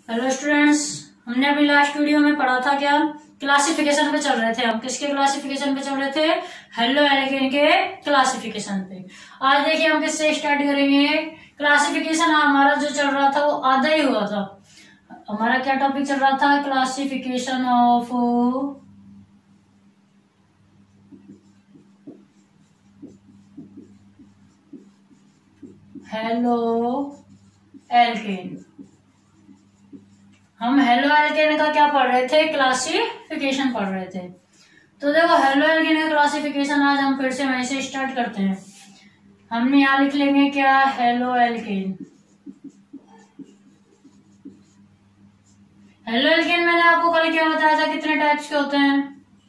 Hello students, हमने अभी last video में पढ़ा था क्या? क्लासिफिकेशन पे चल रहे थे हम। किसके क्लासिफिकेशन पे चल रहे थे? हेलो एल्केन के क्लासिफिकेशन पे। आज देखिए हम किससे स्टार्ट करेंगे। क्लासिफिकेशन हमारा जो चल रहा था वो आधा ही हुआ था। हमारा क्या टॉपिक चल रहा था? Classification of haloalkane. हम हेलो एल्केन का क्या पढ़ रहे थे? क्लासिफिकेशन पढ़ रहे थे। तो देखो हेलो एल्केन का क्लासिफिकेशन आज हम फिर से वहीं से स्टार्ट करते हैं। हमने यहाँ लिख लेंगे क्या? Halo alkane. हेलो एल्केन मैंने आपको कल क्या बताया था? कितने टाइप्स के होते हैं?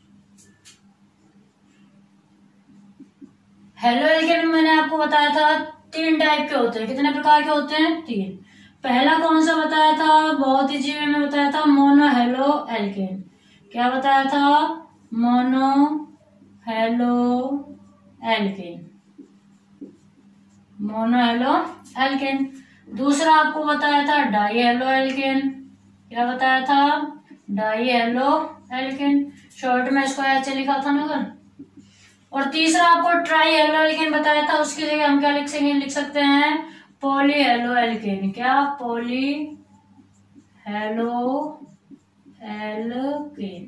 हेलो एल्केन मैंने आपको बताया था 3 टाइप के होते हैं। कितने प्रकार के होते हैं? 3। पहला कौन सा बताया था? बहुत ही जीवे में बताया था, मोनो हेलो एल्केन। क्या बताया था? Mono haloalkane. Mono haloalkane. दूसरा आपको बताया था डाई हेलो एल्केन। क्या बताया था? Die halo alkane. शॉर्ट में इसको ऐसे लिखा था ना कल। और तीसरा आपको ट्राई हेलो एल्केन बताया था। उसकी जगह हम क्या लिख सकते हैं? Poly haloalkane. क्या? Poly haloalkane.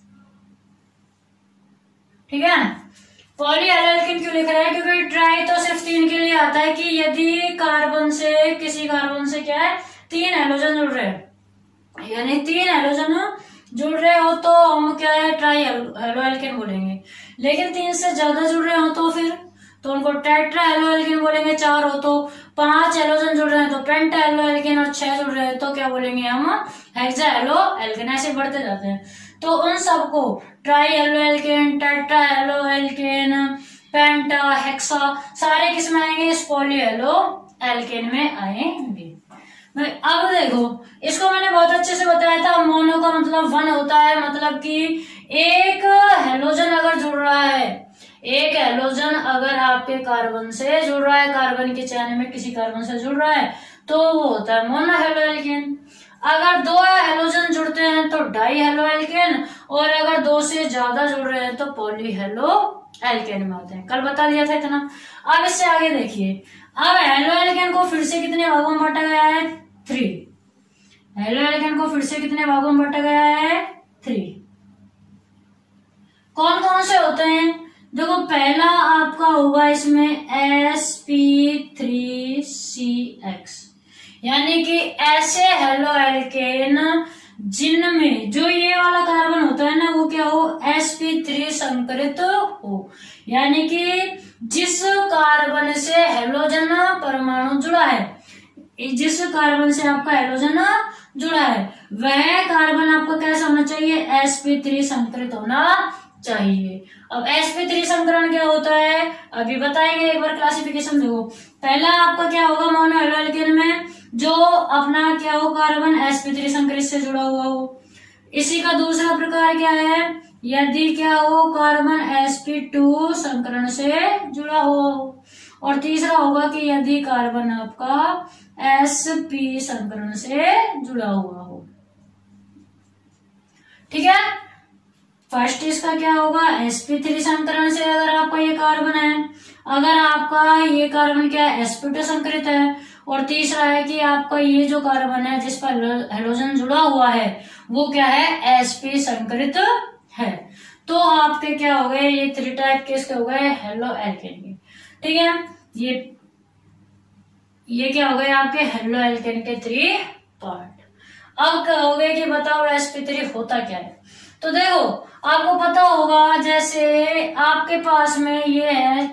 ठीक है। पॉली हेलो एल्केन क्यों लिख रहे हैं? क्योंकि ट्राई तो सिर्फ 3 के लिए आता है कि यदि कार्बन से किसी कार्बन से क्या है 3 हेलोजन जुड़ रहे हैं, यानी 3 हेलोजन जुड़ रहे हो तो हम क्या है ट्राई हेलो एल्केन बोलेंगे। लेकिन 3 से ज्यादा जुड़ रहे हो तो फिर तो उनको टेट्रा हेलो एल्केन बोलेंगे। 4 हो तो 5 हेलोजन जुड़ रहे हैं तो पेंटा हेलो एल्केन, और 6 जुड़ रहे हैं तो क्या बोलेंगे हम? Hexa haloalkane. ऐसे बढ़ते जाते हैं। तो उन सबको tri haloalkane, tetra haloalkane, penta, hexa सारे किस में आएंगे? इस पॉली हेलो एल्केन में आएंगे। अब देखो, इसको मैंने बहुत अच्छे से बताया था। मोनो का मतलब 1 होता है, मतलब कि एक हेलोजन अगर जुड़ रहा है, एक हेलोजन अगर आपके कार्बन से जुड़ रहा है, कार्बन के चैन में किसी कार्बन से जुड़ रहा है तो वो होता है मोनो हेलो एल्केन। अगर 2 हेलोजन जुड़ते हैं तो डाई हेलो एल्केन, और अगर 2 से ज्यादा जुड़ रहे हैं तो पॉली हेलो एल्केन में आते हैं। कल बता दिया था इतना। अब इससे आगे देखिए। अब हेलो एल्केन को फिर से कितने भागों में बांटा गया है? 3। हेलो एल्केन को फिर से कितने भागों में बांटा गया है? 3। कौन कौन से होते हैं? देखो, पहला आपका होगा इसमें sp3cx, यानी कि ऐसे हेलो एल्केन जिनमें जो ये वाला कार्बन होता है ना वो क्या हो? sp3 संकरित हो, यानी कि जिस कार्बन से हेलोजन परमाणु जुड़ा है, जिस कार्बन से आपका हेलोजन जुड़ा है वह कार्बन आपको कैसा होना चाहिए? sp3 संकरित होना चाहिए। अब sp3 संकरण क्या होता है अभी बताएंगे। एक बार क्लासिफिकेशन देखो। पहला आपका क्या होगा? मोनो हेलो एल्केन में जो अपना क्या हो? कार्बन sp3 संकरित से जुड़ा हुआ हो। इसी का दूसरा प्रकार क्या है? यदि क्या हो? कार्बन sp2 संकरण से जुड़ा हुआ हो। और तीसरा होगा कि यदि कार्बन आपका sp संकरण से जुड़ा हुआ हो। ठीक है। फर्स्ट इसका क्या होगा? sp3 संकरण से अगर आपका ये कार्बन है, अगर आपका ये कार्बन क्या है? sp2 संकरित है, और तीसरा है कि आपका ये जो कार्बन है जिस पर हेलोजन जुड़ा हुआ है वो क्या है? sp संकरित है। तो आपके क्या हो गए? ये 3 टाइप के इसके हो गए हेलो एल्केन के। ठीक है। ये क्या हो गए आपके हेलो एल्केन के 3 पार्ट। अब कहोगे कि बताओ sp3 होता क्या है? तो देखो, आपको पता होगा जैसे आपके पास में ये है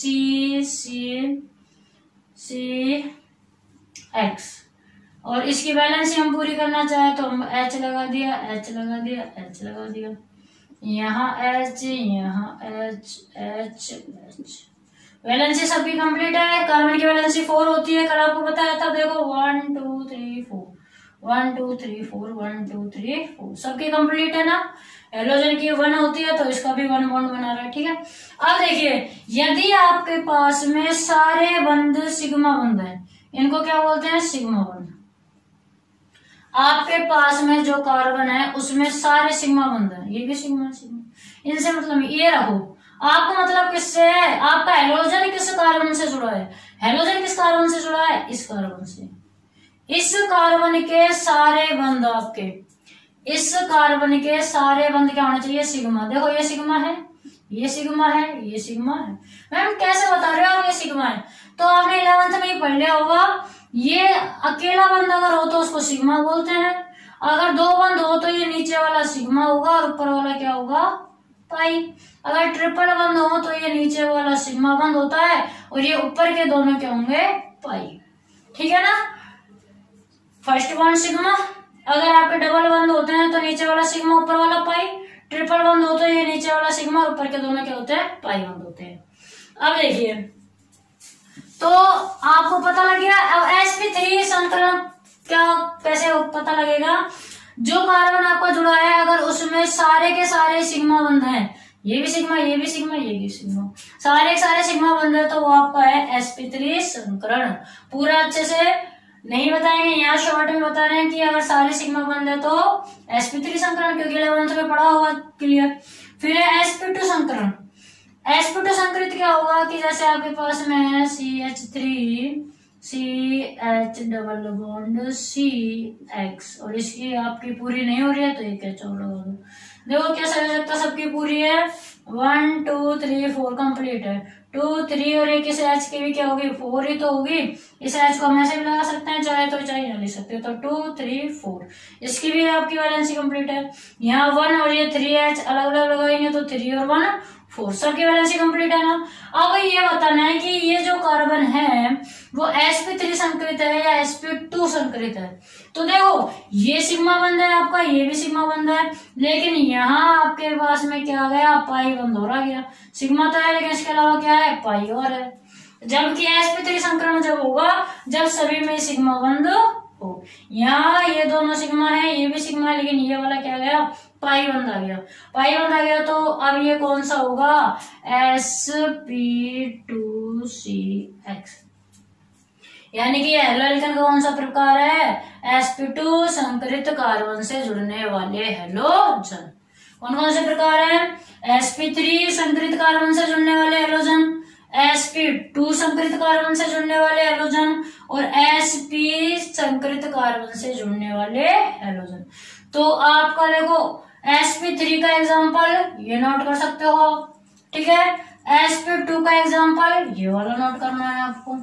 CCX, और इसकी वैलेंसी हम पूरी करना चाहे तो हम H लगा दिया, H लगा दिया, H लगा दिया, यहाँ H, यहाँ H। वैलेंसी सबकी कंप्लीट है। कार्बन की वैलेंसी 4 होती है, कल आपको बताया था। देखो 1 2 3 4, 1 2 3 4, 1 2 3 4 सबकी कंप्लीट है ना। हेलोजन की 1 होती है तो इसका भी 1 बॉन्ड बना रहा है। ठीक है। अब देखिए, यदि आपके पास में सारे बंध सिग्मा बंध है, इनको क्या बोलते हैं? सिग्मा बंध। आपके पास में जो कार्बन है उसमें सारे सिग्मा बंद है, ये भी सिग्मा सिग्मा, इनसे मतलब ये रखो। आपको मतलब किससे है, आपका हेलोजन किस कार्बन से जुड़ा है, हेलोजन किस कार्बन से जुड़ा है, इस कार्बन से। इस कार्बन के सारे बंध आपके, इस कार्बन के सारे बंध क्या होने चाहिए, सिग्मा। देखो ये सिग्मा है, ये सिग्मा है, ये सिग्मा है। मैम कैसे बता रहे हो आप ये सिग्मा है, तो आपने 11th में ही पढ़ लिया होगा। ये अकेला बंध अगर हो तो उसको सिग्मा बोलते हैं, अगर दो बंध हो तो ये नीचे वाला सिग्मा होगा और ऊपर वाला क्या होगा, पाई। अगर ट्रिपल बंध हो तो ये नीचे वाला सिग्मा बंध होता है और ये ऊपर के दोनों क्या होंगे, पाई। ठीक है ना, फर्स्ट बॉन्ड सिग्मा। अगर आपके डबल बंध होते हैं तो नीचे वाला सिग्मा ऊपर वाला पाई, ट्रिपल बंध हो तो ये नीचे वाला सिग्मा ऊपर के दोनों क्या होते हैं, पाई बंध होते हैं। अब देखिए, तो आपको पता लग गया। अब sp3 संकरण क्या कैसे पता लगेगा, जो कार्बन आपका जुड़ा है अगर उसमें सारे के सारे सिग्मा बंध हैं, ये भी सिग्मा, ये भी सिग्मा, ये भी सिग्मा, सारे के सारे सिग्मा बंध है, तो वो आपका है sp3 संकरण। पूरा अच्छे से नहीं बताएंगे, यहाँ शॉर्ट में बता रहे हैं कि अगर सारे सिग्मा बंध है तो sp3 संकरण, क्योंकि 11th में पढ़ा हुआ क्लियर। फिर है sp2 संकरण। sp2 संकरित क्या होगा कि जैसे आपके पास में है CH3 CH double bond CX और इसकी आपकी पूरी नहीं हो रही है तो ये क्या चल रहा होगा। देखो क्या संयोजकता सबकी पूरी है, 1 2 3 4 कंप्लीट है, 2 3 और एक इस H की भी क्या होगी, 4 ही तो होगी। इस H को हम ऐसे भी लगा सकते हैं, चाहे तो चाहे ना ले सकते हो, तो 2 3 4 इसकी भी आपकी वैलेंसी कंप्लीट है। यहाँ 1 और ये 3H अलग अलग लगाएंगे तो 3 और 1 4, सबकी वैलेंसी कंप्लीट है ना। अब ये बताना है कि ये जो कार्बन है वो sp3 संकरित है या sp2 संकरित है। तो देखो ये सिग्मा बंध है आपका, ये भी सिग्मा बंध है, लेकिन यहाँ आपके पास में क्या आ गया, पाई बंध और आ गया। सिग्मा तो है लेकिन इसके अलावा क्या है, पाई और है। जबकि sp3 संकरण जब होगा जब सभी में सिग्मा बंध हो। यहाँ ये दोनों सिग्मा है, ये भी सिग्मा है, लेकिन ये वाला क्या गया, पाई बंध आ गया। पाई बंध आ गया तो अब ये कौन सा होगा, sp2CX, यानी कि हेलो एल्केन का कौन सा प्रकार है, sp2 संकरित कार्बन से जुड़ने वाले हेलोजन। कौन कौन से प्रकार है, sp3 संकरित कार्बन से जुड़ने वाले हेलोजन, sp2 संकरित कार्बन से जुड़ने वाले हेलोजन और sp संकरित कार्बन से जुड़ने वाले हेलोजन। तो आपका देखो sp3 का एग्जांपल ये नोट कर सकते हो, ठीक है। sp2 का एग्जांपल ये वाला नोट करना है आपको।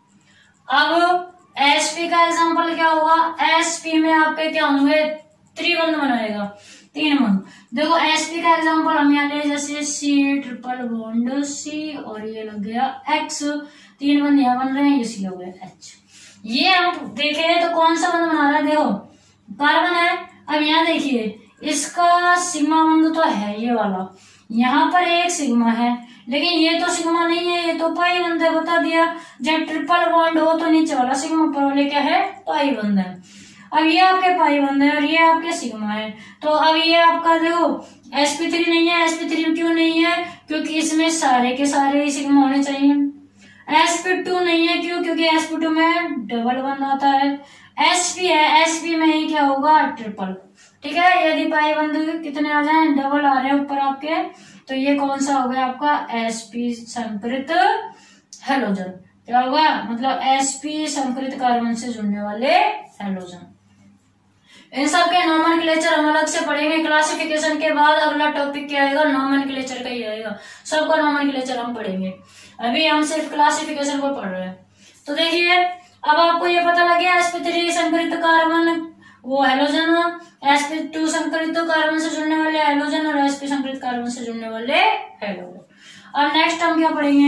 अब sp का एग्जांपल क्या होगा, sp में आपके क्या होंगे, त्रिबंध बनाएगा, 3 बंध। देखो sp का एग्जांपल हम यहाँ ले, जैसे C ट्रिपल बॉन्ड C और ये लग गया X, 3 बंध यहाँ बन रहे हैं, ये C हो गया H। ये हम देखें तो कौन सा बंध बना रहा है, देखो कार्बन है। अब यहाँ देखिए इसका सिग्मा बंध तो है ये वाला, यहाँ पर एक सिग्मा है, लेकिन ये तो सिग्मा नहीं है, ये तो पाई बंध है, बता दिया। जब ट्रिपल बॉन्ड हो तो नीचे वाला सिग्मा, ऊपर वाले क्या है, पाई बंध है। अब ये आपके पाई बंध है और ये आपके सिग्मा है, तो अब ये आपका देखो sp3 नहीं है। sp3 क्यों नहीं है, क्योंकि इसमें सारे के सारे ही सिग्मा होने चाहिए। sp2 नहीं है, क्यों, क्योंकि sp2 में डबल बंध आता है। sp है, sp में ही क्या होगा, ट्रिपल, ठीक है। यदि पाई बंध कितने आ जाए, डबल आ रहे हैं ऊपर आपके, तो ये कौन सा हो गया आपका sp संकरित हेलोजन। क्या होगा, मतलब sp संकरित कार्बन से जुड़ने वाले हेलोजन। इन सब के नोमेनक्लेचर हम अलग से पढ़ेंगे। क्लासिफिकेशन के बाद अगला टॉपिक क्या आएगा, नोमेनक्लेचर का ही आएगा। सबका नोमेनक्लेचर हम पढ़ेंगे, अभी हम सिर्फ क्लासिफिकेशन को पढ़ रहे हैं। तो देखिए अब आपको ये पता लग गया sp3 संकरित कार्बन वो हेलोजन, sp2 संकरित कार्बन से जुड़ने वाले हेलोजन और sp संकरित कार्बन से जुड़ने वाले हेलोजन। अब नेक्स्ट हम क्या पढ़ेंगे,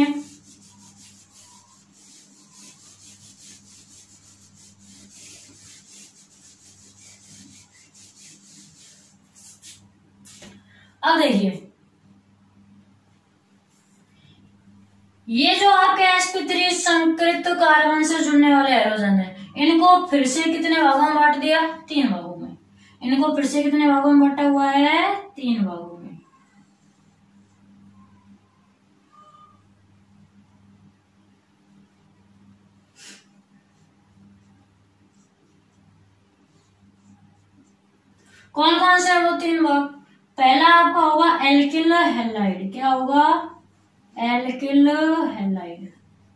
अब देखिए ये जो आपके sp3 संकरित कार्बन से जुड़ने वाले हेलोजन है, इनको फिर से कितने भागों में बांट दिया, 3 भागों में। इनको फिर से कितने भागों में बांटा हुआ है, 3 भागों में। कौन कौन से है वो 3 भाग। पहला आपका होगा एल्किल हैलाइड। क्या होगा? Alkyl halide.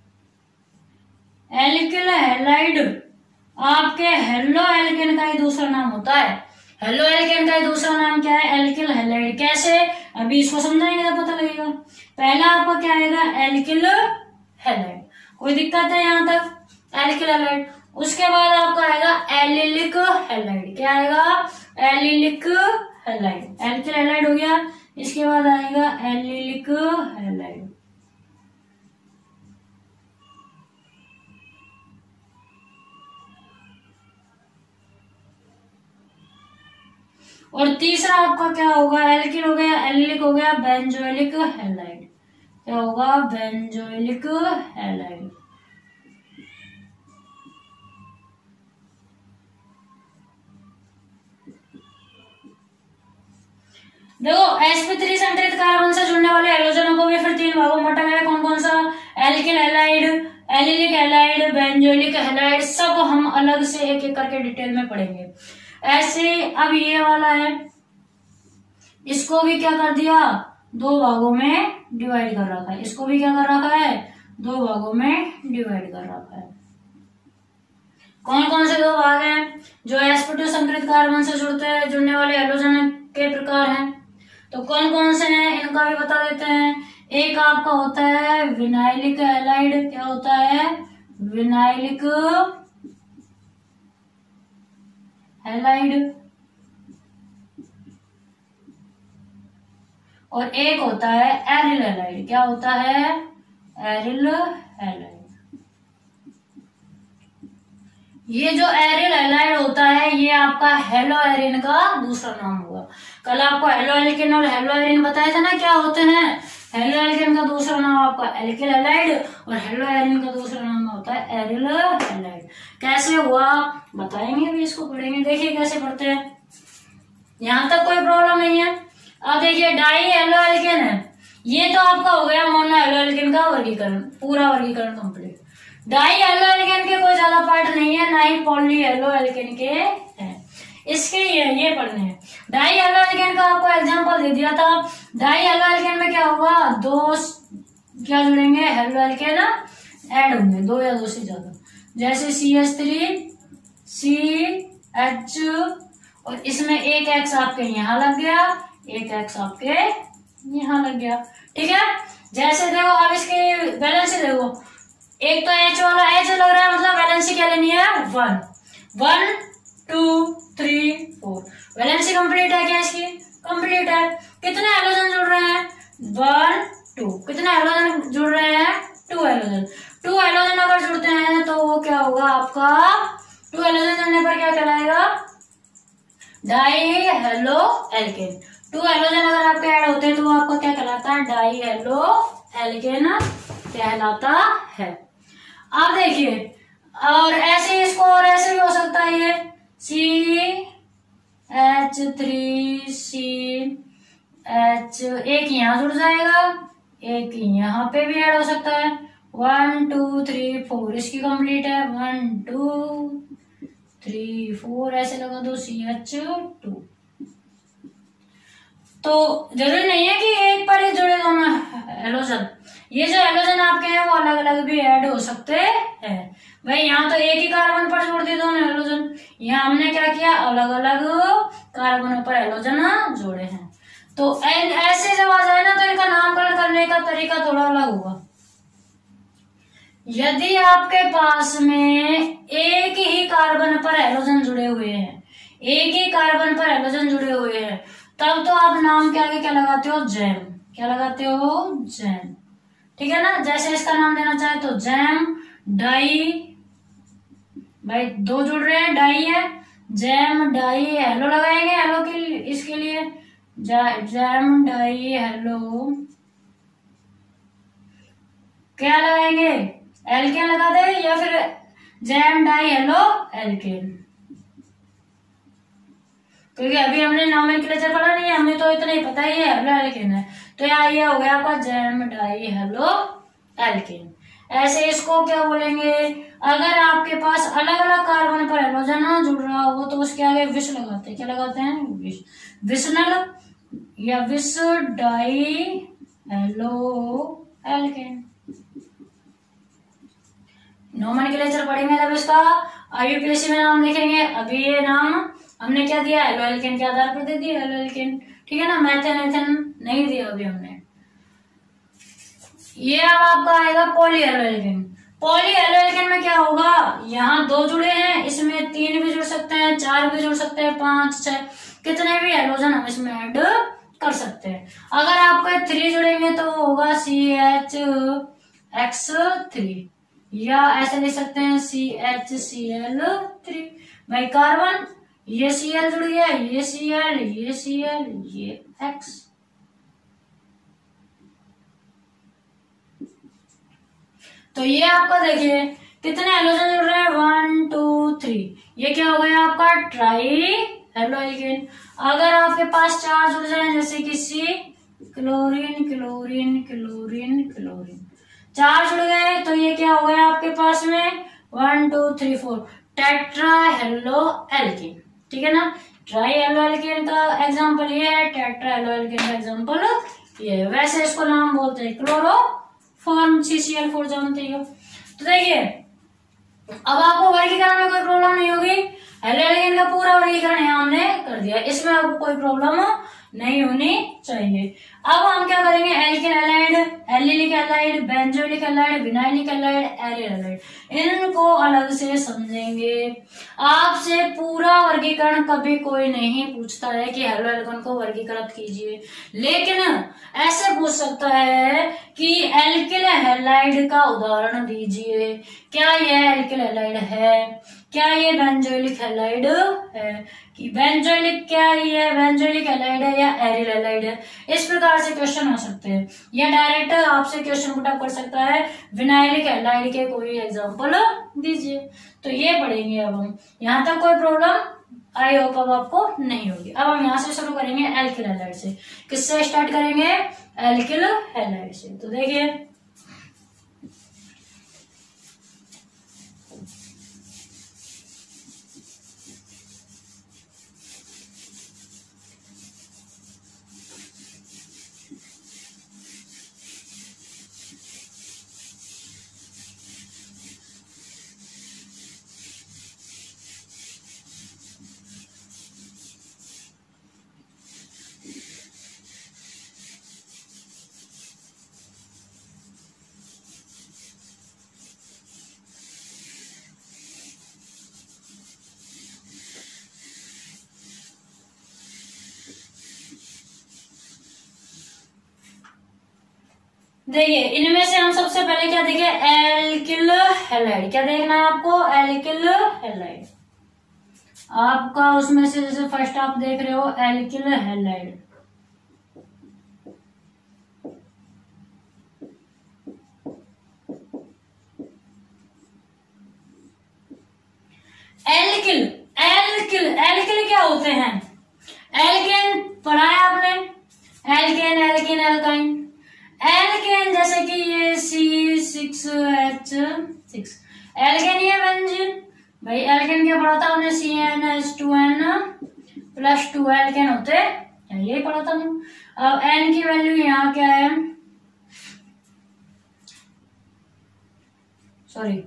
एल्किल हैलाइड आपके हेलो एल्केन का ही दूसरा नाम होता है। हेलो एल्केन का ही दूसरा नाम क्या है? Alkyl halide. कैसे? अभी इसको समझाएंगे तो पता लगेगा। पहला आपका क्या आएगा? Alkyl halide. कोई दिक्कत है यहाँ तक? Alkyl halide. उसके बाद आपका आएगा एलिलिक हैलाइड। क्या आएगा? Allylic halide. एल्किल हैलाइड हो गया। इसके बाद आएगा एलिलिक हैलाइड। और तीसरा आपका क्या होगा? एल्किल हो गया, एलिलिक हो गया, बेंजोइलिक हैलाइड। क्या होगा? Benzylic halide. देखो sp3 संतरित कार्बन से जुड़ने वाले हैलोजनों को भी फिर 3 भागों में बांटा गया। कौन कौन सा? Alkyl halide, allylic halide, benzylic halide. सब हम अलग से एक एक करके डिटेल में पढ़ेंगे। ऐसे अब ये वाला है, इसको भी क्या कर दिया? 2 भागों में डिवाइड कर रखा है। इसको भी क्या कर रखा है? 2 भागों में डिवाइड कर रखा है। कौन कौन से 2 भाग हैं? जो sp2 संतरित कार्बन से जुड़ने वाले हैलोजन के प्रकार हैं। तो कौन कौन से हैं इनका भी बता देते हैं। एक आपका होता है विनाइलिक हैलाइड। क्या होता है? Vinylic halide. और एक होता है एरिल हैलाइड। क्या होता है? Aryl halide. ये जो एरिल हैलाइड होता है ये आपका हेलो एरिन का दूसरा नाम होगा। कल आपको हेलो एल्केन और हेलो एरिन बताया था ना क्या होते हैं। हेलो एल्केन का दूसरा नाम आपका एल्किल हैलाइड और हेलो एरिन का दूसरा नाम होता है एरिल हैलाइड। कैसे हुआ बताएंगे, अभी इसको पढ़ेंगे। देखिए कैसे पढ़ते हैं, यहां तक कोई प्रॉब्लम नहीं है। अब देखिए डाई हेलो एल्केन है, ये तो आपका हो गया मोनो हेलो एल्केन का वर्गीकरण, पूरा वर्गीकरण कंप्लीट। डाई हेलो एल्केन के कोई ज्यादा पार्ट नहीं है, ना ही पॉली हेलो एल्केन के हैं। इसके ये पढ़ने हैं। डाई हेलो एल्केन का आपको एग्जांपल दे दिया था। डाई हेलो एल्केन में क्या होगा? 2 क्या जुड़ेंगे? हेलो एल्केन ऐड होंगे, 2 या 2 से ज्यादा। जैसे CH3 CH और इसमें एक X आपके यहाँ लग गया, एक X आपके यहाँ लग गया। ठीक है। जैसे देखो अब इसकी बैलेंस देखो, एक तो H वाला H लग रहा है, मतलब वैलेंसी क्या लेनी है? 1 1 2 3 4। वैलेंसी कंप्लीट है क्या इसकी? कंप्लीट है। कितने हैलोजन जुड़ रहे हैं? 1 2। कितने हैलोजन जुड़ रहे हैं? 2 हैलोजन। 2 हैलोजन अगर जुड़ते हैं तो वो क्या होगा आपका? 2 हैलोजन जुड़ने पर क्या कहलाएगा? Die halo alkane. 2 हैलोजन अगर आपके ऐड होते हैं तो वो आपका क्या कहलाता है? डाई हेलो एल्केन कहलाता है। अब देखिए, और ऐसे इसको और ऐसे भी हो सकता है, ये CH3CH एक यहाँ जुड़ जाएगा, एक यहाँ पे भी ऐड हो सकता है। 1 2 3 4 इसकी कंप्लीट है। 1 2 3 4 ऐसे लगा दो CH2। तो जरूरी नहीं है कि एक पर ही जुड़े दोनों हैलोजन। ये जो हैलोजन आपके हैं वो अलग अलग भी ऐड हो सकते हैं। भाई यहाँ तो एक ही कार्बन पर जोड़ दिए दोनों हैलोजन, यहाँ हमने क्या किया? अलग अलग कार्बनों पर हैलोजन जोड़े हैं। तो ऐसे जब आ जाए ना तो इनका नामकरण करने का तरीका थोड़ा अलग होगा। यदि आपके पास में एक ही कार्बन पर हैलोजन जुड़े हुए हैं, एक ही कार्बन पर हैलोजन जुड़े हुए हैं, तब तो आप नाम के आगे क्या लगाते हो? जैम। क्या लगाते हो? जैम। ठीक है ना। जैसे इसका नाम देना चाहे तो जैम डाई, भाई 2 जुड़ रहे हैं, डाई है, जैम डाई हेलो लगाएंगे, हेलो के इसके लिए जैम डाई हेलो क्या लगाएंगे? एल्केन लगा दे या फिर जैम डाई हेलो एल्केन, क्योंकि अभी हमने नॉमेनक्लेचर पढ़ा नहीं है, हमें तो इतना ही पता है ये हेलो एल्केन है। तो यहाँ ये हो गया आपका जैम डाई हेलो एल्केन। ऐसे इसको क्या बोलेंगे? अगर आपके पास अलग अलग कार्बन पर हेलोजन जुड़ रहा हो तो उसके आगे विष लगाते हैं। क्या लगाते हैं? विष। विषनल या विष डाई हेलो एल्केन। नोमेनक्लेचर पढ़ेंगे जब इसका आईयूपीएससी में नाम लिखेंगे। अभी ये नाम हमने क्या दिया? हेलो एल्केन के आधार पर दे दिया हेलो एल्केन, ठीक है ना। मेथेन एथेन नहीं दिया अभी हमने। ये अब आपका आएगा poly haloalkane. Poly haloalkane में क्या होगा? यहाँ 2 जुड़े हैं, इसमें 3 भी जुड़ सकते हैं, 4 भी जुड़ सकते हैं, 5 6 कितने भी हेलोजन हम इसमें ऐड कर सकते हैं। अगर आपके 3 जुड़ेंगे तो होगा CHX3 या ऐसे लिख सकते हैं CHCl3। भाई कार्बन ये Cl जुड़ गया, ये Cl, ये Cl, ये X। तो ये आपका देखिए कितने हेलोजन जुड़ रहे हैं? 1 2 3। ये क्या हो गया आपका? Tri haloalkane. अगर आपके पास 4 जुड़ जाए जैसे कि C, chlorine chlorine chlorine chlorine, 4 जुड़ गए तो ये क्या हो गया आपके पास में? 1 2 3 4 टेट्रा हेलो एल्केन, ठीक है ना। ट्राई हेलो एल्केन का एग्जांपल ये है, टेट्रा हेलो एल्केन का एग्जांपल ये है। वैसे इसको नाम बोलते हैं क्लोरोफॉर्म CCl4, जानते हो। तो देखिए अब आपको वर्गीकरण में कोई प्रॉब्लम नहीं होगी। हेलो एल्केन का पूरा वर्गीकरण यहाँ हमने कर दिया, इसमें आपको कोई प्रॉब्लम नहीं होनी चाहिए। अब हम क्या करेंगे? Alkyl halide, allylic halide, benzylic halide, vinylic halide, aryl halide, इनको अलग से समझेंगे। आपसे पूरा वर्गीकरण कभी कोई नहीं पूछता है कि हेलो एल्केन को वर्गीकृत कीजिए, लेकिन ऐसे पूछ सकता है कि एल्किल हैलाइड का उदाहरण दीजिए। क्या यह एल्किल हैलाइड है? क्या ये बेंजोइलिक हैलाइड है? कि बेंजोइलिक क्या ये बेंजोइलिक हैलाइड है या एरिल हैलाइड है? इस प्रकार से क्वेश्चन आ सकते हैं, या डायरेक्ट आपसे क्वेश्चन पुट अप कर सकता है विनाइलिक हैलाइड के कोई एग्जांपल दीजिए। तो ये पढ़ेंगे अब हम। यहाँ तक कोई प्रॉब्लम आई होप अब आपको नहीं होगी। अब हम यहाँ से शुरू करेंगे एल्किल हैलाइड से। किससे स्टार्ट करेंगे? एल्किल हैलाइड से। तो देखिए देखिए इनमें से हम सबसे पहले क्या देखें? Alkyl halide. क्या देखना है आपको? Alkyl halide. आपका उसमें से जैसे फर्स्ट आप देख रहे हो alkyl halide. Alkyl alkyl alkyl क्या होते हैं? एल्केन पढ़ा है आपने, एल्केन एल्किन एल्काइन। एल्केन जैसे कि ये C6H6 एल्केन, ये बेंजीन। भाई एल्केन क्या पढ़ा था हमने? CnH2n+2 एल्केन होते हैं, यही पढ़ा था हमने। अब N की वैल्यू यहाँ क्या है? सॉरी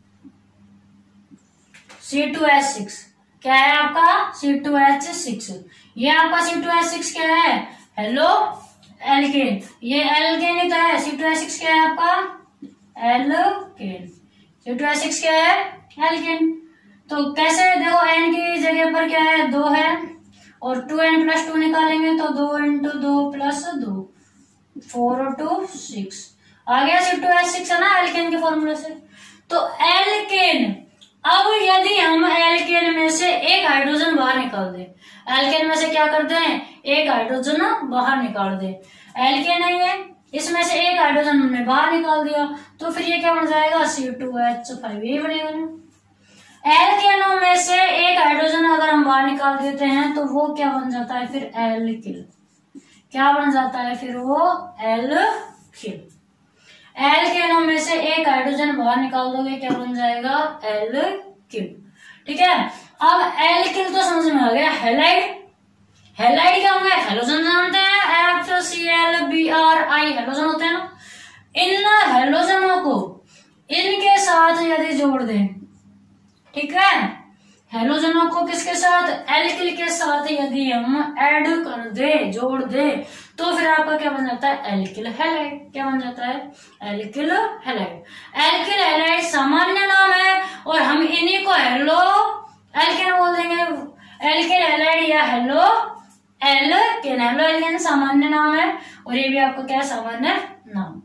C2H6 क्या है आपका? C2H6। ये आपका C2H6 क्या है? Haloalkane. ये एल्केन ही तो है। C2H6 क्या है आपका? एल्केन। C2H6 क्या है? एल्केन। तो कैसे देखो, N की जगह पर क्या है? 2 है, और 2n+2 निकालेंगे तो 2 × 2 + 2 4 और 2 6 आ गया। C2H6 है ना एल्केन के फॉर्मूले से। तो एल्केन, अब यदि हम एल्केन में से एक हाइड्रोजन बाहर निकाल दें, एल्केन में से क्या करते हैं? एक हाइड्रोजन बाहर निकाल दें। एल्केन है ये, इसमें से एक हाइड्रोजन हमने बाहर निकाल दिया, तो फिर ये क्या बन जाएगा? C2H5 यही बनेगा ना। एल्केनों में से एक हाइड्रोजन अगर हम बाहर निकाल देते हैं तो वो क्या बन जाता है? फिर एल्किल। क्या बन जाता है फिर वो? एल्किल। एल्केनों में से एक हाइड्रोजन बाहर निकाल दोगे, क्या बन जाएगा? एल्किल। ठीक है, अब एल्किल तो समझ में आ गया। हैलाइड, हैलाइड क्या होंगे? हेलोजन जानते हैं, FClBrI हेलोजन होते हैं ना। इन हेलोजनों को इनके साथ यदि जोड़ दें, ठीक है, हेलोजनों को किसके साथ? एल्किल के साथ यदि हम ऐड कर दे, जोड़ दे, तो फिर आपका क्या बन जाता है? Alkyl halide. क्या बन जाता है? Alkyl halide. एल्किल हैलाइड सामान्य नाम है और हम इन्हीं को हेलो एल्केन बोल देंगे। एल्किल हैलाइड या हेलो एल्केन, हेलो एल्केन सामान्य नाम है और ये भी आपका क्या है? सामान्य नाम।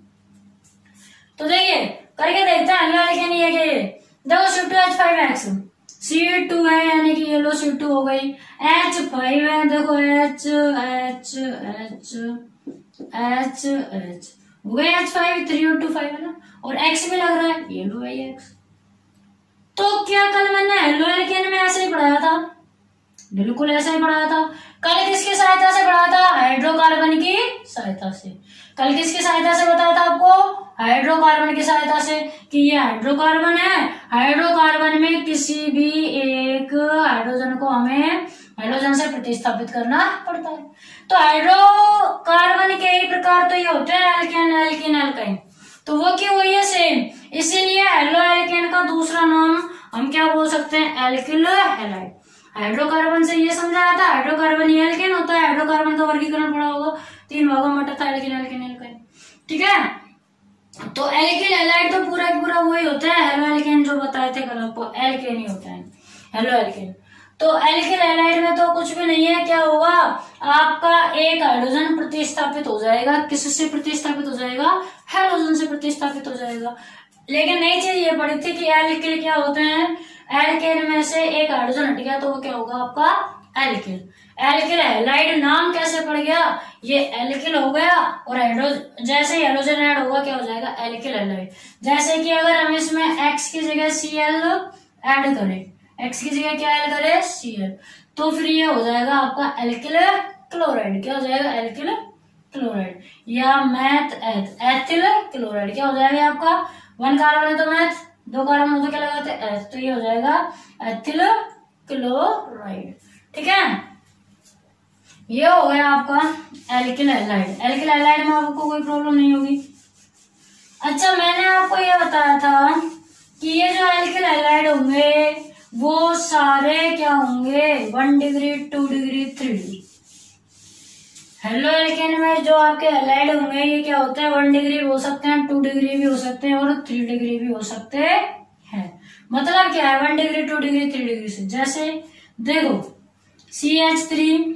तो देखिए करके देखते हैं हेलो एल्केन ये क्या है। देखो C2H5X C2 है यानी कि येलो C2 हो गई। H5 है, देखो H H H H H हो गए H5, 3 और 2 5 है ना, और X भी लग रहा है, येलो है ये X। तो क्या कल मैंने हेलो एल्केन में ऐसे ही पढ़ाया था? बिल्कुल ऐसा ही पढ़ाया था। कल किसकी सहायता से पढ़ाया था? हाइड्रोकार्बन की सहायता से। कल किसकी सहायता से बताया था आपको? हाइड्रोकार्बन की सहायता से, कि ये हाइड्रोकार्बन है, हाइड्रोकार्बन में किसी भी एक हाइड्रोजन को हमें हाइड्रोजन से प्रतिस्थापित करना पड़ता है। तो हाइड्रोकार्बन के ही प्रकार तो ये होते हैं एल्केन, एल्कीन, एल्काइन। तो वो क्यों हुई है? सेम। इसीलिए हेलो एल्केन का दूसरा नाम हम क्या बोल सकते हैं? Alkyl halide. हाइड्रोकार्बन से ये समझाया था, हाइड्रोकार्बन ही एल्केन होता है। हाइड्रोकार्बन का वर्गीकरण पड़ा होगा, 3 भागों में बटा था, एल्केन, एल्केन, एल्काइन। ठीक है, तो एल्किल हैलाइड तो पूरा पूरा वही होता है। हेलो एल्केन जो बताए थे कल आपको, एल्केन ही होता है, हेलो एल्केन। तो एल्किल हैलाइड में तो कुछ भी नहीं है। क्या होगा? आपका एक हाइड्रोजन प्रतिस्थापित हो जाएगा, किससे प्रतिस्थापित हो जाएगा? हेलोजन से प्रतिस्थापित हो जाएगा। लेकिन नई चीज ये पड़ी थी कि एल्किल क्या होते हैं? एल्केन में से एक हाइड्रोजन हट गया तो वो क्या होगा आपका? एल्किल। एल्किल हैलाइड नाम कैसे पड़ गया? ये एल्किल हो गया और हाइड्रोजन जैसे ही हेलोजन ऐड होगा क्या हो जाएगा? Alkyl halide. जैसे कि अगर हम इसमें X की जगह Cl ऐड करें, X की जगह क्या ऐड करें? Cl, तो फिर ये हो जाएगा आपका एल्किल क्लोराइड। क्या हो जाएगा? एल्किल क्लोराइड या मैथ एथिल क्लोराइड। क्या हो जाएगा आपका? 1 कार्बन है तो मैथ, 2 कार्बन हो तो क्या लगाते हैं? एथ, तो ये हो जाएगा एथिल क्लोराइड। ठीक है, ये हो गया आपका एल्किल हैलाइड। एल्किल हैलाइड में आपको कोई प्रॉब्लम नहीं होगी। अच्छा, मैंने आपको ये बताया था कि ये जो एल्किल हैलाइड होंगे वो सारे क्या होंगे? 1 degree, 2 degree, 3 degree. Haloalkane में जो आपके हैलाइड होंगे ये क्या होते हैं? 1 डिग्री भी हो सकते हैं, 2 डिग्री भी हो सकते हैं और 3 डिग्री भी हो सकते हैं। मतलब क्या है? 1 डिग्री, 2 डिग्री, 3 डिग्री से। जैसे देखो CH3,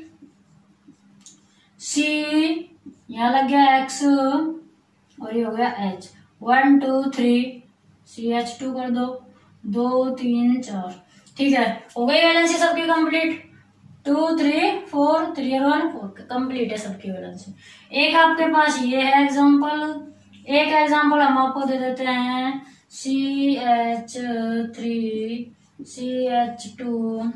C यहाँ लग गया X और ये हो गया H। 1 2 3 CH2 कर दो, 2 3 4। ठीक है, हो गई वैलेंसी सबकी कंप्लीट। 2 3 4 3 और 1 4 कंप्लीट है सबकी वैलेंसी। एक आपके पास ये है एग्जांपल, एक एग्जांपल हम आपको दे देते हैं CH3 CH2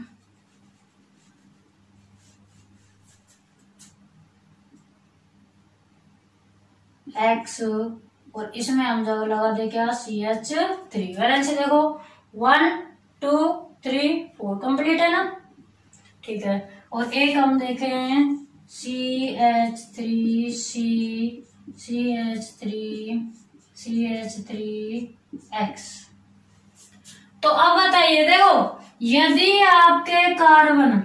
X और इसमें हम जगह लगा दे क्या? CH3। वैलेंसी देखो 1 2 3 4 कंप्लीट है ना। ठीक है, और एक हम देखें CH3 CH3X। तो अब बताइए, देखो यदि आपके कार्बन,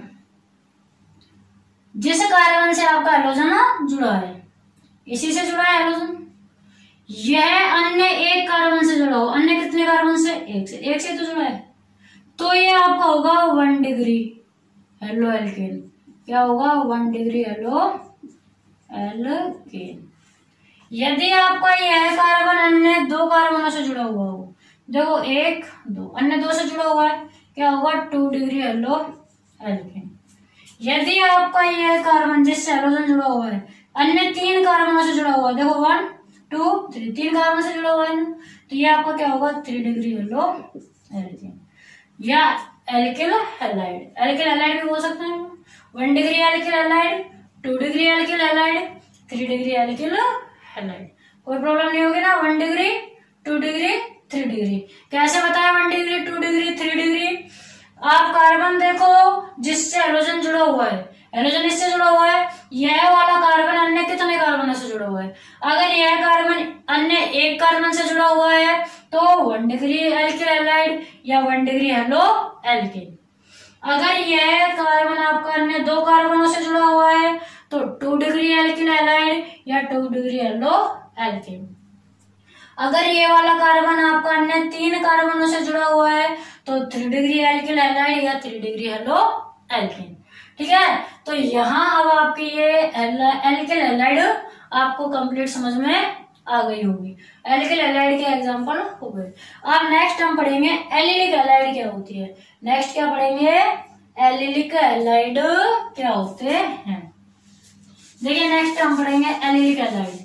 जिस कार्बन से आपका हेलोजन जुड़ा है, इसी से जुड़ा है हेलोजन, यह अन्य एक कार्बन से जुड़ा हो। अन्य कितने कार्बन से? एक से तो जुड़ा है, तो ये आपका होगा 1 डिग्री हेलो एल्केन। क्या होगा? 1 डिग्री हेलो एल्केन। यदि आपका यह कार्बन अन्य 2 कार्बनों से जुड़ा हुआ हो, देखो 1 2 अन्य 2 से जुड़ा हुआ है, क्या होगा? 2 डिग्री हेलो एल्केन। यदि आपका यह कार्बन जिससे हेलोजन जुड़ा हुआ है अन्य 3 कार्बनों से जुड़ा हुआ है, देखो 1 2 3 3 कार्बन से जुड़ा हुआ है ना, तो ये आपका क्या होगा? 3 डिग्री हेलो एल्केन या एल्किल हैलाइड। एल्किल हैलाइड भी बोल सकते हैं। 1 degree alkyl halide, 2 degree alkyl halide, 3 degree alkyl halide. कोई प्रॉब्लम नहीं होगी ना। 1 डिग्री 2 डिग्री 3 डिग्री। कैसे बताया 1 डिग्री 2 डिग्री 3 डिग्री? आप कार्बन देखो जिससे हेलोजन जुड़ा हुआ है, हेलोजन इससे जुड़ा हुआ है, यह वाला कार्बन अन्य कितने कार्बनों से जुड़ा हुआ है? अगर यह कार्बन अन्य एक कार्बन से जुड़ा हुआ है तो 1 डिग्री एल्किल हैलाइड या 1 डिग्री हेलो एल्किन। अगर यह कार्बन आपका अन्य 2 कार्बनों से जुड़ा हुआ है तो 2 डिग्री एल्किल हैलाइड या 2 डिग्री हेलो एल्किन। अगर ये वाला कार्बन आपका अन्य 3 कार्बनों से जुड़ा हुआ है तो 3 डिग्री एल्किल हैलाइड या 3 डिग्री हेलो एल्किन। ठीक है, तो यहाँ अब आपकी ये एल्किल हैलाइड आपको कंप्लीट समझ में आ गई होगी। एल्किल हैलाइड के एग्जांपल हो गए। अब नेक्स्ट हम पढ़ेंगे एलिलिक हैलाइड क्या होती है। नेक्स्ट क्या पढ़ेंगे? एलिलिक हैलाइड क्या होते हैं। देखिए नेक्स्ट हम पढ़ेंगे एलिलिक हैलाइड।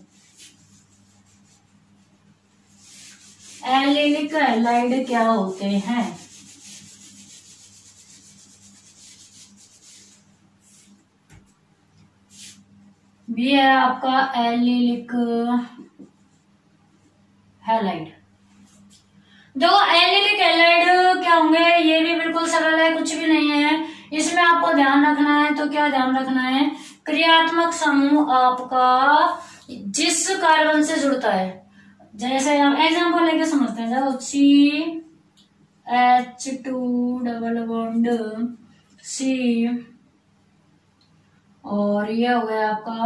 एलिलिक हैलाइड क्या होते हैं? भी है आपका एलिलिक हैलाइड। देखो एलिलिक हैलाइड क्या होंगे, ये भी बिल्कुल सरल है, कुछ भी नहीं है। इसमें आपको ध्यान रखना है, तो क्या ध्यान रखना है? क्रियात्मक समूह आपका जिस कार्बन से जुड़ता है, जैसे हम एग्जांपल लेके समझते हैं, जब CH2 डबल बॉन्ड C और ये हो गया आपका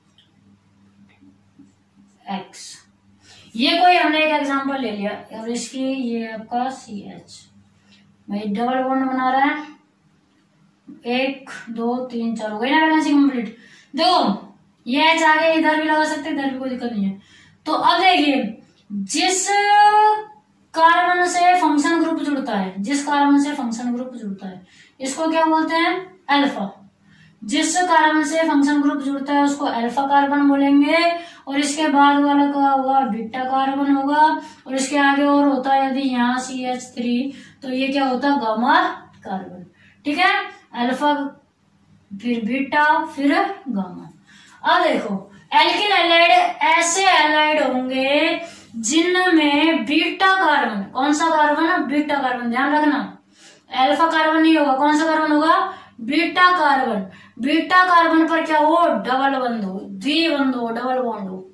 X। ये कोई हमने एक एग्जांपल ले लिया और इसकी ये आपका CH भाई डबल बॉन्ड बना रहा है, 1 2 3 4 हो गई ना बैलेंसिंग कंप्लीट। देखो ये H आगे इधर भी लगा सकते, इधर भी कोई दिक्कत नहीं है। तो अब देखिए जिस कार्बन से फंक्शन ग्रुप जुड़ता है, जिस कार्बन से फंक्शन ग्रुप जुड़ता है इसको क्या बोलते हैं? अल्फा। जिस कार्बन से फंक्शन ग्रुप जुड़ता है उसको अल्फा कार्बन बोलेंगे, और इसके बाद वाला क्या होगा? बीटा कार्बन होगा, और इसके आगे और होता है यदि यहाँ CH3 तो ये क्या होता है? Gamma carbon. ठीक है, अल्फा फिर बीटा फिर गामा। अब देखो एल्किल हैलाइड ऐसे हैलाइड होंगे जिनमें बीटा कार्बन, कौन सा कार्बन? Beta carbon. ध्यान रखना अल्फा कार्बन नहीं होगा, कौन सा कार्बन होगा? Beta carbon. बीटा कार्बन पर क्या हो? डबल बंध हो, द्विबंध हो, डबल बॉन्ड हो।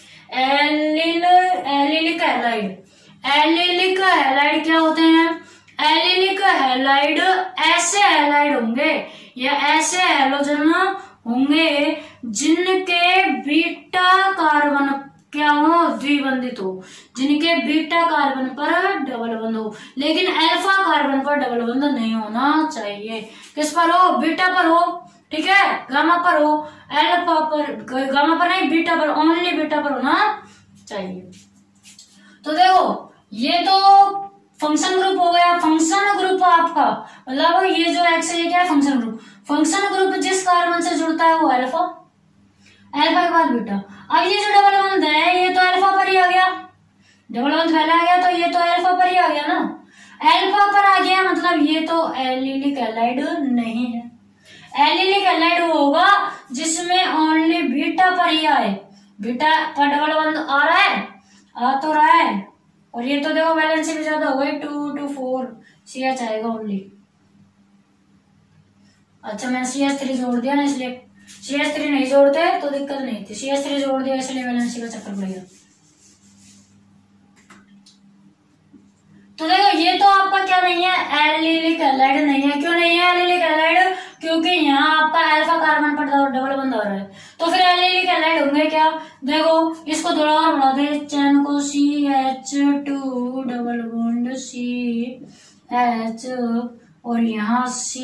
Allylic halide. एलिलिक हैलाइड क्या होते हैं? एलिलिक हैलाइड ऐसे हैलाइड होंगे या ऐसे हैलोजन होंगे जिनके बीटा कार्बन क्या हो? द्विबंधित हो, जिनके बीटा कार्बन पर डबल बंध हो। लेकिन अल्फा कार्बन पर डबल बंध नहीं होना चाहिए। किस पर हो? बीटा पर हो। ठीक है, गामा पर हो, अल्फा पर, गामा पर नहीं, बीटा पर, ओनली बीटा पर होना चाहिए। तो देखो ये तो फंक्शन ग्रुप हो गया। फंक्शन ग्रुप आपका मतलब ये जो एक्स है ये क्या है? Function group. फंक्शन ग्रुप जिस कार्बन से जुड़ता है वो अल्फा, अल्फा के बाद बीटा। अब ये जो डबल बंध है ये तो अल्फा पर ही आ गया, डबल बंध पहले आ गया तो ये तो अल्फा पर ही आ गया ना। अल्फा पर आ गया मतलब ये तो एलिलिक हैलाइड नहीं है। एलिलिक हैलाइड वो होगा जिसमें ओनली बीटा पर ही आए। बीटा पर डबल बंध आ रहा है, आ तो रहा है, और ये तो देखो वैलेंसी भी ज्यादा हो गई, 2 to 4 CH आएगा ओनली। अच्छा मैंने CH3 जोड़ दिया ना, इसलिए CH3 नहीं जोड़ते तो दिक्कत नहीं थी, CH3 जोड़ दिया इसलिए वैलेंसी का चक्कर पड़ गया। तो देखो ये तो आपका क्या नहीं है? एलिलिक हैलाइड नहीं है। क्यों नहीं है एलिलिक हैलाइड? क्योंकि यहाँ आपका अल्फा कार्बन पर डबल बंध हो रहा है। तो फिर एलिलिक हैलाइड होंगे क्या? देखो इसको थोड़ा और बढ़ा दे चैन को, CH2 डबल बॉन्ड CH और यहाँ C,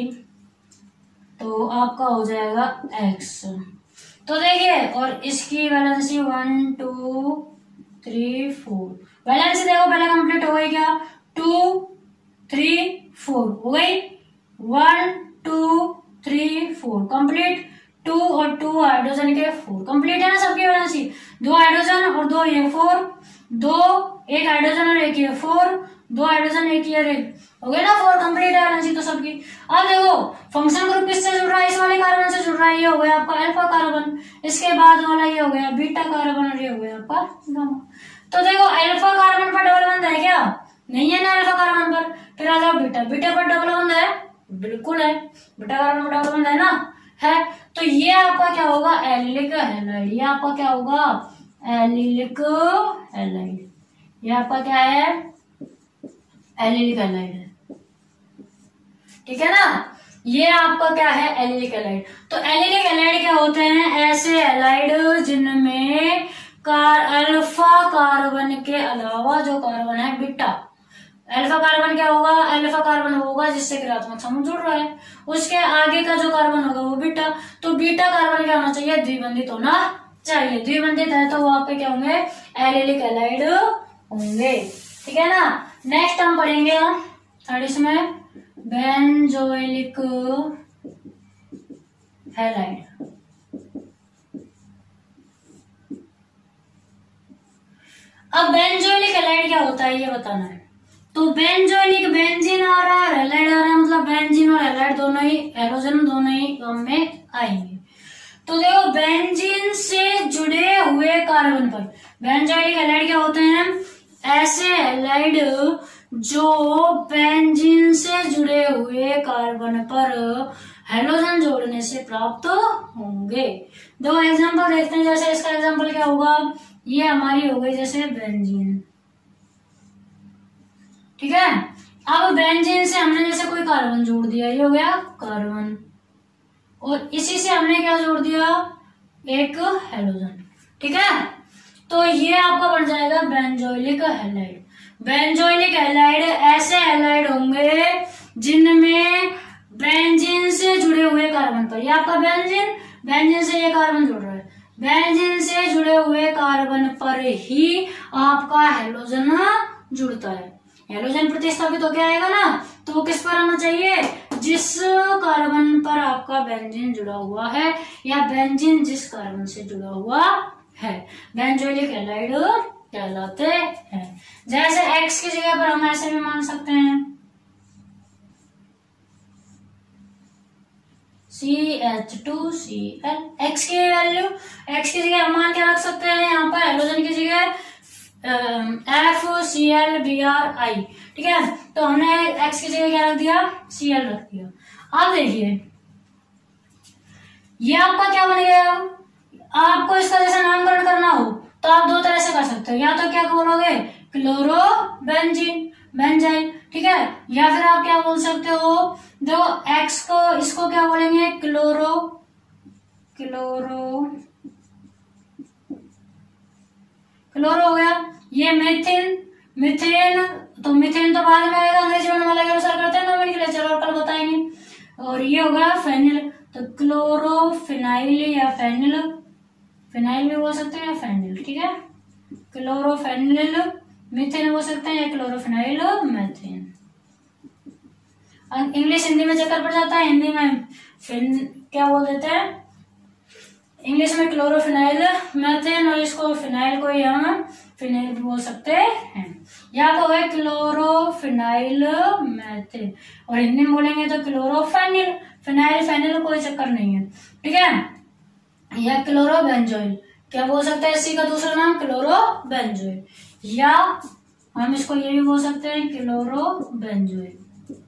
तो आपका हो जाएगा X। तो देखिए और इसकी वैलेंसी 1 2 3 4, वैलेंसी देखो पहले कंप्लीट हो गई क्या? 2 3 4 हो गई, 1 2 3 4 कंप्लीट। 2 और 2 हाइड्रोजन के 4 कंप्लीट है ना सबकी वैलेंसी। 2 हाइड्रोजन और 2 ये 4, 2 एक हाइड्रोजन और एक ये 4, 2 हाइड्रोजन एक ही अरे हो गया ना 4 कंप्लीट वैलेंसी तो सबकी। अब देखो फंक्शन ग्रुप किससे जुड़ रहा है, इस वाले कार्बन से जुड़ रहा है, ये हो गया आपका अल्फा कार्बन, इसके बाद वाला ये हो गया बीटा कार्बन और ये हो गया आपका गामा। तो देखो अल्फा कार्बन पर डबल बंध है क्या, नहीं है ना अल्फा कार्बन पर, फिर आ जाओ बीटा, बीटा पर डबल बंध है, बिल्कुल है, बीटा कार्बन पर डबल बंध है ना, है। तो ये आपका क्या होगा, एलिलिक हैलाइड, ये आपका क्या होगा, एलिलिक हैलाइड, ये आपका क्या है, एलिलिक हैलाइड है, ठीक है ना, ये आपका क्या है, एलिलिक हैलाइड। तो एलिलिक हैलाइड क्या होते हैं, ऐसे हैलाइड जिनमें अल्फा कार्बन के अलावा जो कार्बन है बीटा, अल्फा कार्बन क्या होगा, अल्फा कार्बन होगा जिससे ऋणात्मक समूह जुड़ रहा है, उसके आगे का जो कार्बन होगा वो बीटा, तो बीटा कार्बन क्या होना चाहिए, द्विबंधित होना चाहिए, द्विबंधित है तो वो आपके क्या होंगे, एलिलिक हैलाइड होंगे, ठीक है ना। नेक्स्ट हम पढ़ेंगे थर्ड इसमें बेंजोइलिक हैलाइड। अब बेंजोइलिक हैलाइड क्या होता है ये बताना है। तो बेंजोइलिक, बेंजीन आ रहा है, हैलाइड आ रहा है, मतलब बेंजीन और हैलाइड दोनों ही, हैलोजन दोनों ही काम में आएंगे। तो देखो बेंजीन से जुड़े हुए कार्बन पर बेंजोइलिक हैलाइड क्या होते हैं, ऐसे हैलाइड जो बेंजीन से जुड़े हुए कार्बन पर हैलोजन जोड़ने से प्राप्त होंगे। दो एग्जांपल देखते हैं, जैसे इसका एग्जांपल क्या होगा, ये हमारी हो गई जैसे बेंजीन, ठीक है। अब बेंजीन से हमने जैसे कोई कार्बन जोड़ दिया, ये हो गया कार्बन, और इसी से हमने क्या जोड़ दिया, एक हैलोजन, ठीक है। तो ये आपका बन जाएगा बेंजोइलिक हैलाइड। बेंजोइलिक हैलाइड ऐसे हैलाइड होंगे जिनमें बेंजीन से जुड़े हुए कार्बन पर, ये आपका बेंजीन, बेंजीन से ये कार्बन जुड़ रहा है, बेंजीन से जुड़े हुए कार्बन पर ही आपका हैलोजन जुड़ता है। हैलोजन प्रतिस्थापित होकर आएगा ना, तो वो किस पर आना चाहिए, जिस कार्बन पर आपका बेंजीन जुड़ा हुआ है या बेंजीन जिस कार्बन से जुड़ा हुआ है, बेंजोइलिक हैलाइड कहलाते हैं। जैसे X की जगह पर हम ऐसे भी मान सकते हैं CH2Cl, X की वैल्यू, X की जगह हम मान क्या रख सकते हैं, यहाँ पर हैलोजन की जगह FClBrI, ठीक है। तो हमने X की जगह क्या रख दिया, Cl रख दिया। अब देखिए ये आपका क्या बन गया, आपको इसका जैसे नामकरण करना हो तो आप दो तरह से कर सकते हो, या तो क्या बोलोगे क्लोरो बेंजीन, बेंजाइल, ठीक है, या फिर आप क्या बोल सकते हो, देखो एक्स को इसको क्या बोलेंगे, क्लोरो, क्लोरो, क्लोरो हो गया। ये मेथिन, मिथेन, तो मिथेन तो बाद में आएगा, अंग्रेजी वर्णमाला के अनुसार करते हैं नोमेनक्लेचर, और कल बताएंगे। और ये हो गया फेनिल, तो क्लोरोफिनाइल या फेनिल, फिनाइल भी बोल सकते हैं या फेनिल, ठीक है, क्लोरोफेनिल मीथेन बोल सकते हैं या क्लोरोफिनाइल मेथेन। इंग्लिश हिंदी में चक्कर पड़ जाता है, हिंदी में क्या बोल देते हैं, इंग्लिश में क्लोरोफिनाइल मेथेन, और इसको फिनाइल को हम फिनाइल भी बोल सकते हैं, या तो है क्लोरोफिनाइल मेथेन, और हिंदी में बोलेंगे तो क्लोरोफेनिल, फिनाइल फेनिल कोई चक्कर नहीं है, ठीक है। या क्लोरोबेंजोइल, क्या बोल सकते हैं इसी का दूसरा नाम क्लोरोबेंजोइल, या हम इसको ये भी बोल सकते हैं क्लोरोबेंजोइल,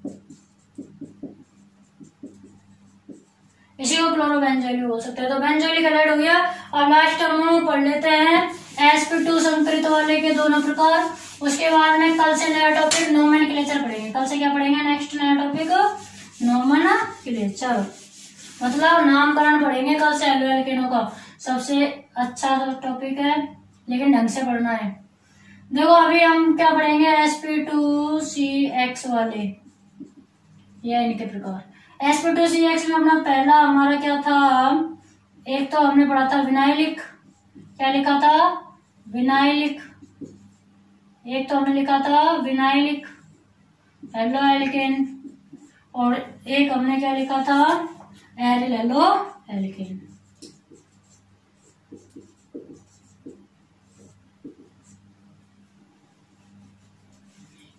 इसी को क्लोरोबेंजोइल भी बोल सकते हैं। तो बेंजोइलिक हैलाइड हो गया। अब लास्ट हम पढ़ लेते हैं sp2 संकरित वाले के दोनों प्रकार, उसके बाद में कल से नया टॉपिक नोमेनक्लेचर पढ़ेंगे। कल से क्या पढ़ेंगे, नेक्स्ट नया टॉपिक नोमेनक्लेचर, मतलब नामकरण पढ़ेंगे कल से एल्केनों का, सबसे अच्छा टॉपिक है लेकिन ढंग से पढ़ना है। देखो अभी हम क्या पढ़ेंगे, sp2CX वाले, या इनके प्रकार। sp2CX में अपना पहला हमारा क्या था, एक तो हमने पढ़ा था विनाइलिक, क्या लिखा था विनाइलिक, एक तो हमने लिखा था विनाइलिक हेलो एल्केन, और एक हमने क्या लिखा था एरिल हेलो एल्केन।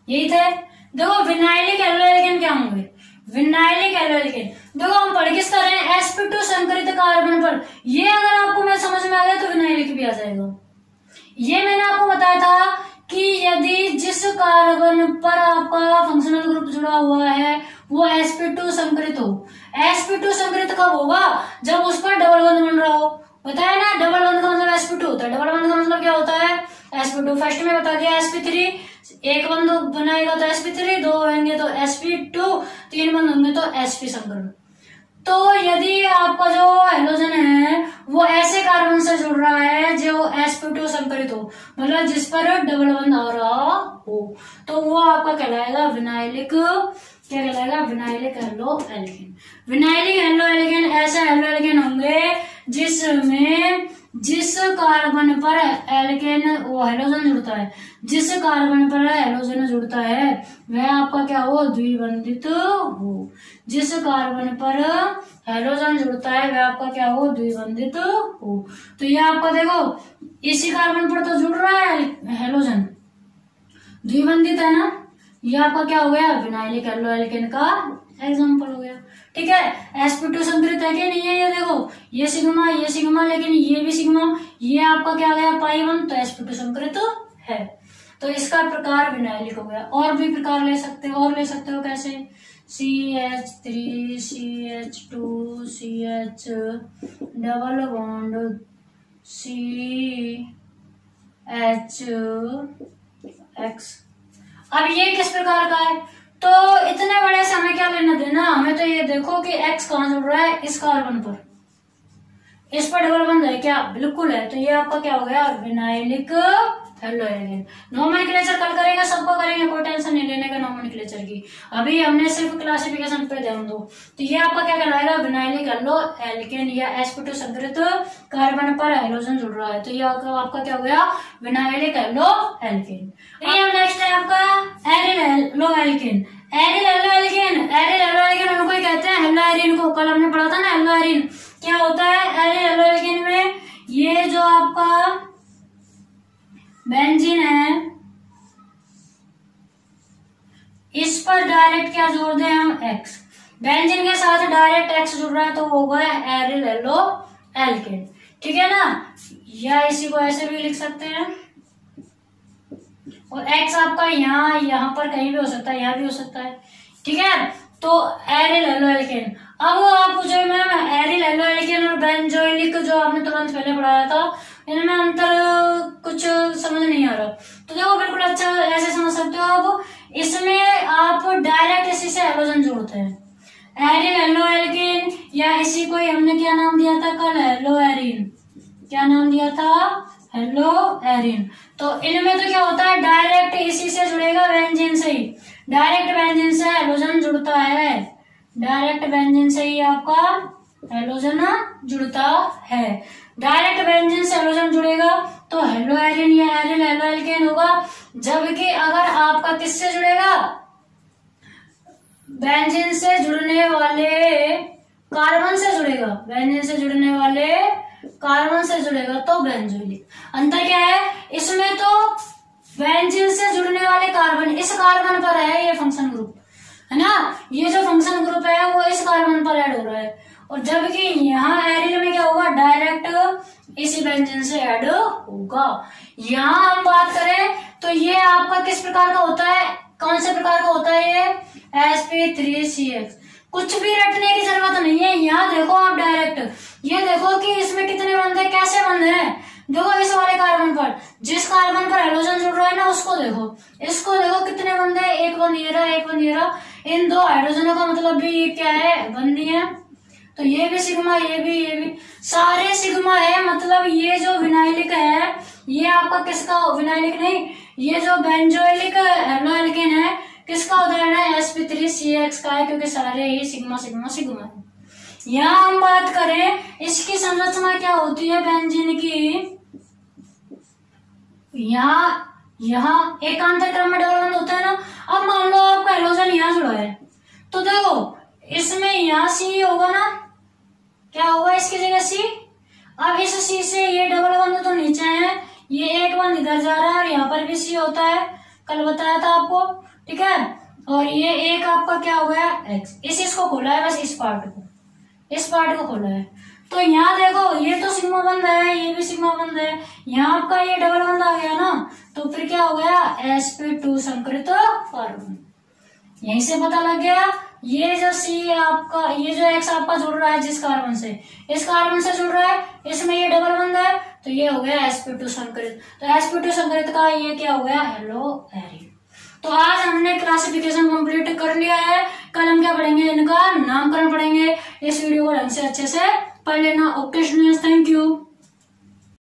यही थे। देखो विनाइलिक एल्लो एल्केन क्या होंगे, विनाइलिक एल्लो एल्केन। देखो हम पढ़ किस तरह हैं, sp2 संकरित कार्बन पर, ये अगर आपको मैं समझ में आ गया तो विनाइलिक भी आ जाएगा। ये मैंने आपको बताया था कि यदि जिस कार्बन पर आपका फंक्शनल ग्रुप जुड़ा हुआ है वो sp2 संकरित हो। sp2 संकरित कब होगा, जब उस पर डबल बॉन्ड बन रहा हो। बताया ना, डबल बॉन्ड का मतलब sp2 होता है। डबल बॉन्ड का मतलब क्या होता है, sp2 फर्स्ट में बता दिया, sp3 एक बंद बनाएगा तो sp3, दो होंगे तो sp2, तीन बंद होंगे तो sp संकरण। तो यदि आपका जो हेलोजन है वो ऐसे कार्बन से जुड़ रहा है जो sp2 संकरित हो, मतलब जिस पर डबल बॉन्ड आ रहा हो, तो वो आपका कहलाएगा विनाइलिक, क्या कहलाएगा, vinylic haloalkane. Vinylic haloalkane ऐसे एल्लो एल्केन होंगे जिसमें जिस कार्बन पर एल्केन वो हेलोजन जुड़ता है, जिस कार्बन पर हेलोजन जुड़ता है वह आपका क्या हो, द्विबंधित हो। जिस कार्बन पर हेलोजन जुड़ता है वह आपका क्या हो, द्विबंधित हो। तो ये आपका देखो इसी कार्बन पर तो जुड़ रहा है हेलोजन, द्विबंधित है ना, ये आपका क्या हो गया, विनाइलिक एल्लो एल्केन का एग्जाम्पल हो गया। ठीक है, sp2 संकरित है कि नहीं है, ये देखो ये सिग्मा लेकिन ये भी सिग्मा, ये आपका क्या गया पाई वन, तो sp2 संकरित है। तो इसका प्रकार विनाइलिक हो गया। और भी प्रकार ले सकते हो, और ले सकते हो कैसे, CH3 CH2 CH double bond CH(X). अब ये किस प्रकार का है, तो इतने बड़े से हमें क्या लेना देना, हमें तो ये देखो कि X कहाँ जुड़ रहा है, इस कार्बन पर, इस पर डबल बॉन्ड है क्या, बिल्कुल है। तो ये आपका क्या हो गया, विनाइलिक एल्लो एल्केन। नोमेनक्लेचर कल करेंगे, सबको करेंगे, कोई टेंशन नहीं लेने का नोमेनक्लेचर की, अभी हमने सिर्फ क्लासिफिकेशन पे ध्यान दो। तो ये आपका क्या कहलाएगा, विनाइलिक एल्लो एल्केन या sp2 संकरित कार्बन पर हेलोजन जुड़ रहा है, तो ये आपका क्या हो गया, विनाइलिक एल्लो एल्केन। नेक्स्ट है आपका aryl haloalkane. Aryl haloalkane, aryl haloalkane उनको ही कहते हैं हेलो एरिन को, कल हमने पढ़ा था ना हेलो एरिन। क्या होता है एरिल एल्लो एल्केन में, ये जो आपका बेंजीन है इस पर डायरेक्ट क्या जोड़ दें हम, X। बेंजीन के साथ डायरेक्ट X जुड़ रहा है तो वो होगा एरिल एल्लो एल्केन। ठीक है ना, या इसी को ऐसे भी लिख सकते हैं, और X आपका यहाँ पर कहीं भी हो सकता है, यहाँ भी हो सकता है। ठीक है, तो एरिल एल्लो एल्केन। अब आप पूछे मैम एरिल एल्लो एल्केन और बेंजोइलिक जो आपने तुरंत पहले पढ़ाया था, इनमें अंतर कुछ समझ नहीं आ रहा, तो देखो बिल्कुल अच्छा ऐसे समझ सकते हो आप। इसमें आप डायरेक्ट इसी से हेलोजन जोड़ते हैं, एरिल एल्लो एल्केन, या इसी को हमने क्या नाम दिया था कल, हेलो एरिन। क्या नाम दिया था, हेलो एरिन। तो इनमें तो क्या होता है, डायरेक्ट इसी से जुड़ेगा, बेंजीन से ही, डायरेक्ट बेंजीन से हेलोजन जुड़ता है, डायरेक्ट बेंजीन से ही आपका हेलोजन जुड़ता है। डायरेक्ट बेंजीन से हेलोजन जुड़ेगा तो हेलो एरिन या एरिल एल्लो एल्केन होगा। जबकि अगर आपका किससे जुड़ेगा, बेंजीन से जुड़ने वाले कार्बन से जुड़ेगा, बेंजीन से जुड़ने वाले कार्बन से जुड़ेगा तो बेंजोइलिक। अंतर क्या है इसमें, तो बेंजीन से जुड़ने वाले कार्बन, इस कार्बन पर है ये फंक्शन ग्रुप है ना, ये जो फंक्शन ग्रुप है वो इस कार्बन पर ऐड हो रहा है, और जबकि यहाँ एरिल में क्या होगा, डायरेक्ट इसी बेंजीन से ऐड होगा। यहाँ हम बात करें तो ये आपका किस प्रकार का होता है, कौन से प्रकार का होता है, ये sp3CX। कुछ भी रटने की जरूरत नहीं है, यहाँ देखो आप डायरेक्ट ये देखो कि इसमें कितने बंद है, कैसे बंद है। देखो इस वाले कार्बन पर, जिस कार्बन पर हेलोजन जुड़ रहा है ना उसको देखो, इसको देखो कितने बंद है, एक बंद ये रहा, एक बंद ये रहा। इन दो हाइड्रोजनों का मतलब भी क्या है, बंदी है। तो ये भी सिग्मा, ये भी सारे सिग्मा है, मतलब ये जो विनाइलिक है ये आपका किसका, विनाइलिक नहीं, ये जो बेंजोइलिक हेलो एल्केन है किसका उदाहरण है, sp3CX का है, क्योंकि सारे ही सिग्मा सिग्मा सिग्मा है। यहाँ हम बात करें इसकी संरचना क्या होती है बेंजीन की, यहाँ एकांतर क्रम में डबल बॉन्ड होता है ना। अब मान लो आपका हेलोजन यहाँ जुड़ा है, तो देखो इसमें यहाँ C होगा ना, क्या होगा इसकी जगह C। अब इस C से ये डबल बॉन्ड तो नीचे है, ये एक बॉन्ड इधर जा रहा है और यहाँ पर भी C होता है, कल बताया था आपको। ठीक है। और ये एक आपका क्या हो गया x, इसको खोला है बस, इस पार्ट को खोला है। तो यहाँ देखो ये तो सिग्मा बंद है, ये भी सिग्मा बंद है, यहाँ आपका ये डबल बंद आ गया ना, तो फिर क्या हो गया sp2 संकरित कार्बन। यहीं से पता लग गया ये जो C आपका, ये जो X आपका जुड़ रहा है जिस कार्बन से, इस कार्बन से जुड़ रहा है, इसमें ये डबल बंद है, तो ये हो गया sp2 संकरित। तो sp2 संकरित का ये क्या हो गया हेलो एरिन। तो आज हमने क्लासिफिकेशन कंप्लीट कर लिया है। कल हम क्या पढ़ेंगे, इनका नामकरण पढ़ेंगे। इस वीडियो को ढंग से अच्छे से पढ़ लेना। Okay students, thank you.